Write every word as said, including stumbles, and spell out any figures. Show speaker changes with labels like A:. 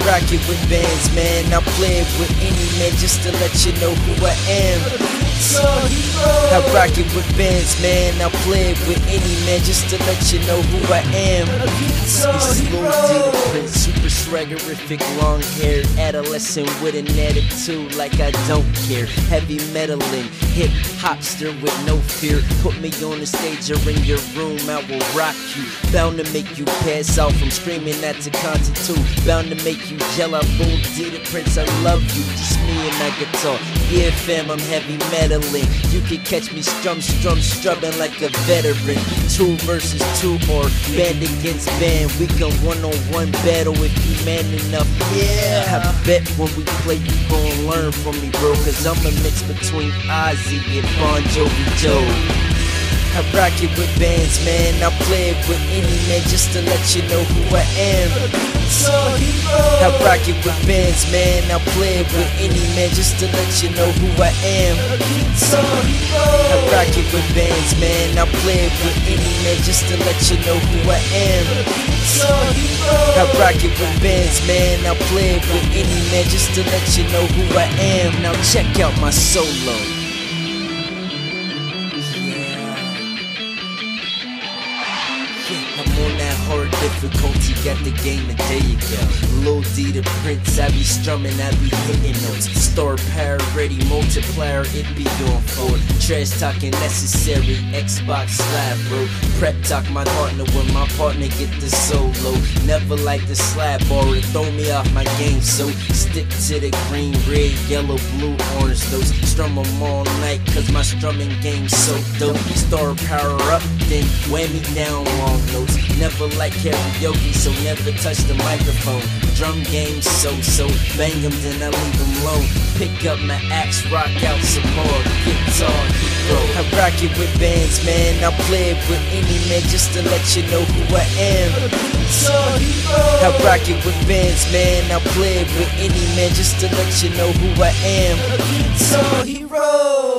A: rock it with bands, man. I play it with any man just to let you know who I am. I rock it with bands, man. I play it with any man just to let you know who I am. He's Lil D the Prince, super swaggerific, long hair, adolescent with an attitude like I don't care. Heavy metalin', hip hopster with no fear. Put me on the stage or in your room, I will rock you. Bound to make you pass out from screaming at the concert too. Bound to make you yell out, Lil D the Prince, I love you. Just me and my guitar. Yeah, fam, I'm heavy metalin'. You can catch me strum, strum, strumming like a veteran. Two versus two or band against band. We can one-on-one battle if you man enough. Yeah, I bet when we play you gon' learn from me, bro. Cause I'm a mix between Ozzy and Bon Jovi Joe. I rock it with bands, man. I play it with any man just to let you know who I am. I rock it with bands, man. I play it with any man just to let you know who I am. I rock it with bands, man. I play it with any man just to let you know who I am. I rock it with bands, man. I play it with any man just to let you know who I am. Now check out my solo. I'm on that hard difficulty, got the game a day ago. Lil D the Prince, I be strumming, I be hitting notes. Star power ready, multiplier, it be on forward. Trash talking necessary, Xbox Live, bro. Prep talk my partner when my partner get the solo. Never like the slap or it throw me off my game, so stick to the green, red, yellow, blue, orange. Those strum them all night, cause my strumming game's so dope. Star power up, then whammy down long notes. Never like karaoke, so never touch the microphone. Drum game so-so, bang them then I leave them low. Pick up my axe, rock out some more. Guitar hero. I rock it with bands, man. I play it with any man just to let you know who I am. I rock it with bands, man. I play it with any man just to let you know who I am. Guitar hero.